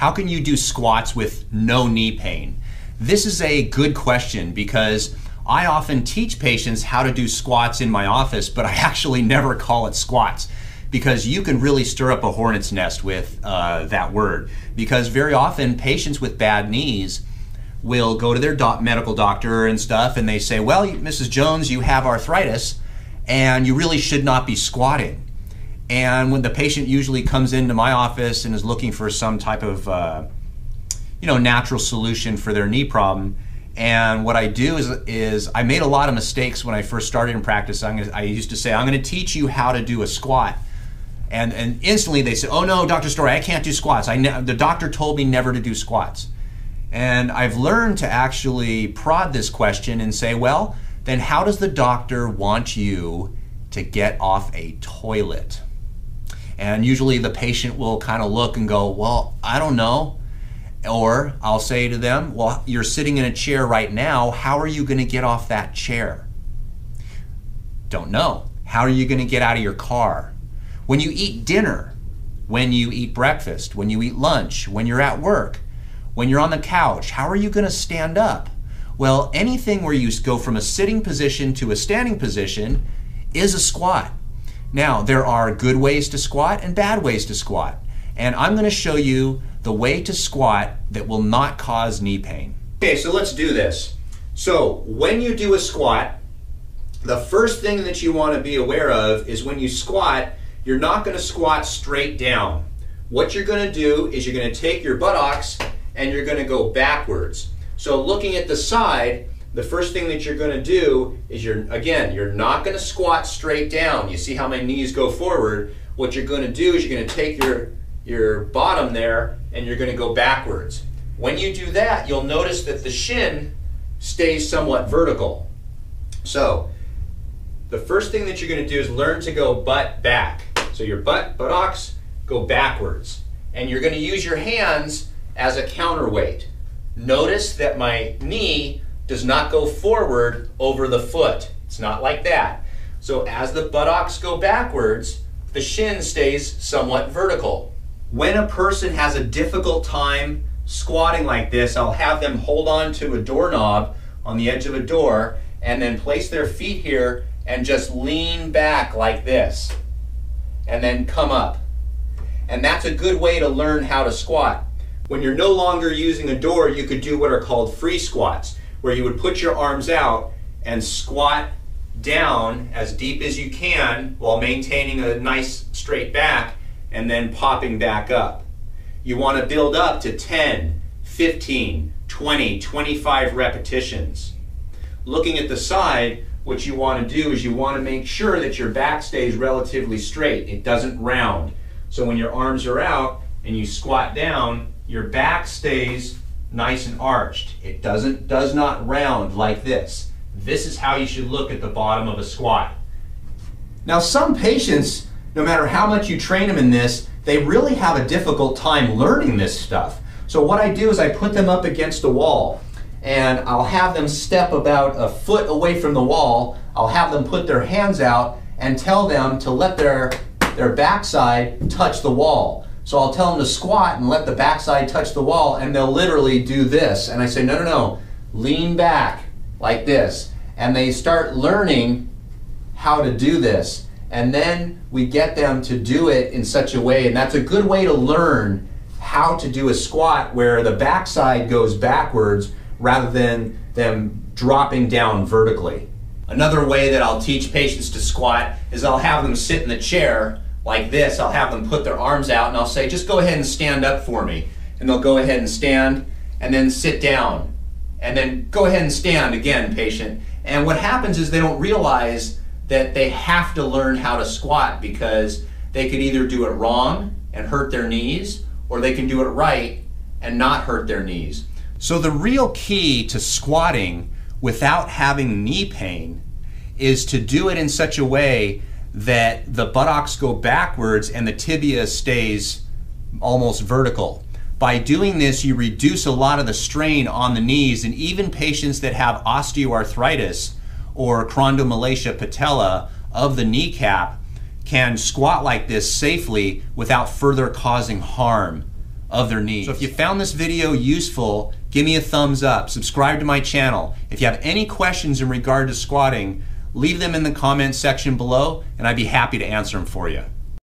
How can you do squats with no knee pain? This is a good question because I often teach patients how to do squats in my office, but I actually never call it squats because you can really stir up a hornet's nest with that word. Because very often patients with bad knees will go to their medical doctor and stuff and they say, well, Mrs. Jones, you have arthritis and you really should not be squatting. And when the patient usually comes into my office and is looking for some type of natural solution for their knee problem, and what I do is I made a lot of mistakes when I first started in practice. I used to say, I'm going to teach you how to do a squat. And instantly they say, oh no, Dr. Story, I can't do squats. The doctor told me never to do squats. And I've learned to actually prod this question and say, well, then how does the doctor want you to get off a toilet? And usually the patient will kind of look and go, well, I don't know. Or I'll say to them, well, you're sitting in a chair right now. How are you going to get off that chair? Don't know. How are you going to get out of your car? When you eat dinner, when you eat breakfast, when you eat lunch, when you're at work, when you're on the couch, how are you going to stand up? Well, anything where you go from a sitting position to a standing position is a squat. Now, there are good ways to squat and bad ways to squat. And I'm going to show you the way to squat that will not cause knee pain. Okay, so let's do this. So when you do a squat, the first thing that you want to be aware of is when you squat, you're not going to squat straight down. What you're going to do is you're going to take your buttocks and you're going to go backwards. So looking at the side, the first thing that you're going to do is you're not going to squat straight down. You see how my knees go forward? What you're going to do is you're going to take your bottom there and you're going to go backwards. When you do that, you'll notice that the shin stays somewhat vertical. So the first thing that you're going to do is learn to go butt back. So your buttocks go backwards. And you're going to use your hands as a counterweight. Notice that my knee does not go forward over the foot. It's not like that. So as the buttocks go backwards, the shin stays somewhat vertical. When a person has a difficult time squatting like this, I'll have them hold on to a doorknob on the edge of a door and then place their feet here and just lean back like this and then come up. And that's a good way to learn how to squat. When you're no longer using a door, you could do what are called free squats, where you would put your arms out and squat down as deep as you can while maintaining a nice straight back and then popping back up. You want to build up to 10, 15, 20, 25 repetitions. Looking at the side, what you want to do is you want to make sure that your back stays relatively straight. It doesn't round. So when your arms are out and you squat down, your back stays nice and arched. It does not round like this. This is how you should look at the bottom of a squat. Now some patients, no matter how much you train them in this, they really have a difficult time learning this stuff. So what I do is I put them up against a wall and I'll have them step about a foot away from the wall. I'll have them put their hands out and tell them to let their backside touch the wall. So I'll tell them to squat and let the backside touch the wall, and they'll literally do this. And I say, no, no, no, lean back like this. And they start learning how to do this. And then we get them to do it in such a way, and that's a good way to learn how to do a squat where the backside goes backwards rather than them dropping down vertically. Another way that I'll teach patients to squat is I'll have them sit in the chair like this. I'll have them put their arms out and I'll say, just go ahead and stand up for me. And they'll go ahead and stand and then sit down. And then go ahead and stand again, patient. And what happens is they don't realize that they have to learn how to squat because they could either do it wrong and hurt their knees, or they can do it right and not hurt their knees. So the real key to squatting without having knee pain is to do it in such a way that the buttocks go backwards and the tibia stays almost vertical. By doing this, you reduce a lot of the strain on the knees, and even patients that have osteoarthritis or chondromalacia patella of the kneecap can squat like this safely without further causing harm of their knees. So if you found this video useful, give me a thumbs up, subscribe to my channel. If you have any questions in regard to squatting, leave them in the comments section below and I'd be happy to answer them for you.